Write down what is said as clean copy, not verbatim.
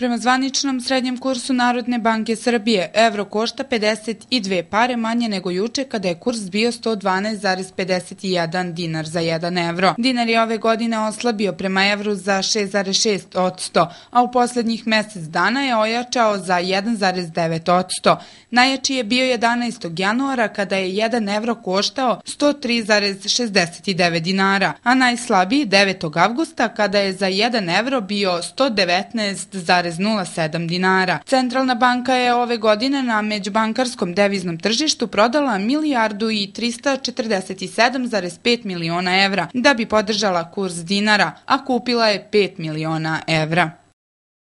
Prema zvaničnom srednjem kursu Narodne banke Srbije, evro košta 52 pare manje nego juče kada je kurs bio 112,51 dinar za 1 evro. Dinar je ove godine oslabio prema evru za 6,6%, a u poslednjih mesec dana je ojačao za 1,9%. Najjači je bio 11. januara kada je 1 evro koštao 103,69 dinara, a najslabiji 9. avgusta kada je za 1 evro bio 119,07 dinara. Centralna banka je ove godine na međubankarskom deviznom tržištu prodala 1.347,5 miliona evra da bi podržala kurs dinara, a kupila je 5 miliona evra.